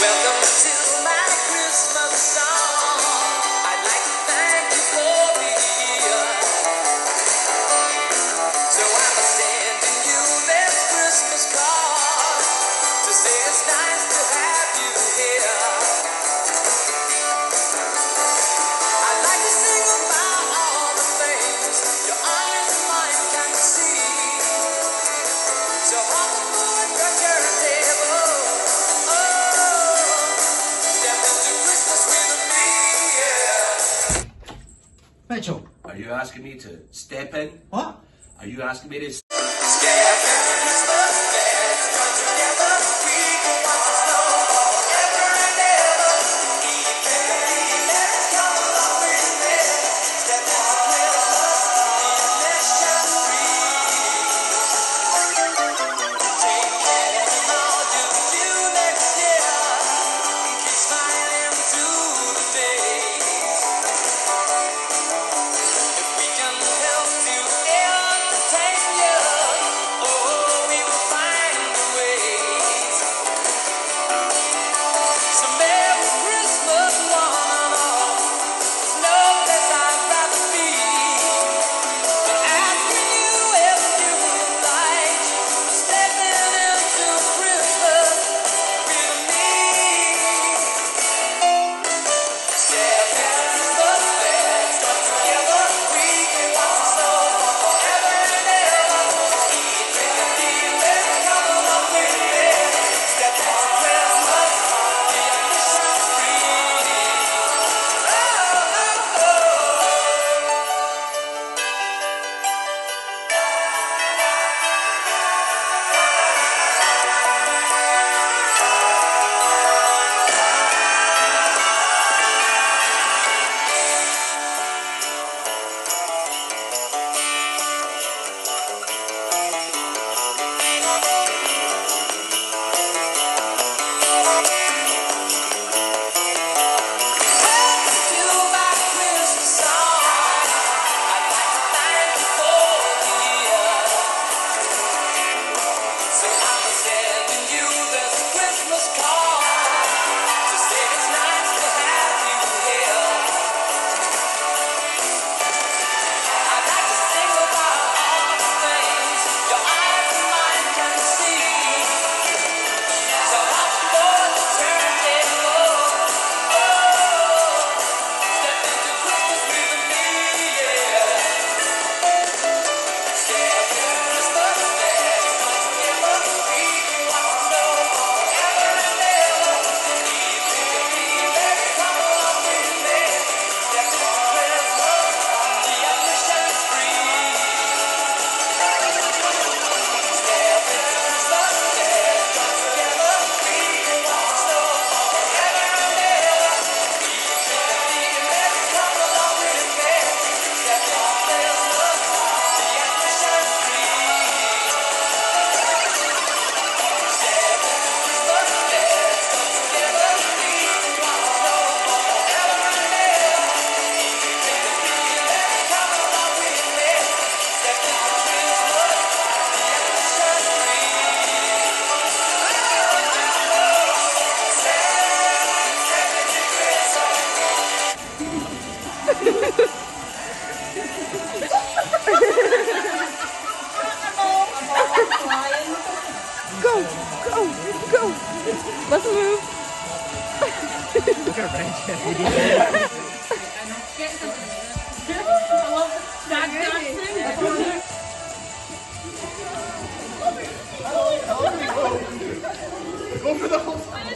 Welcome to my Christmas song. I'd like to thank you for being here. So I'm sending you this Christmas card to say it's nice to have you here. I'd like to sing about all the things your eyes and mine can see. So hop aboard the turntable. Oh, step into Christmas with me, yeah. Mitchell, Are you asking me to step in? what? Are you asking me to Step into Christmas, let's come together. We can watch the snow forever and ever. Eat candy, let's come along with me. Step into Christmas, let's just breathe. Take care and all you do next year. Keep smiling through the days. If we can help to entertain you, oh, we will find a ways. So Merry Christmas, one and all. There's no place I'd rather be than asking you if you would like stepping into Christmas with me. Step into Christmas, let's come together. We can watch the snow forever and ever. Eat candy, let's come along with me. Step into Christmas, the ambition free. Go, go, go. Let's move. Look at Rachel. Go for the whole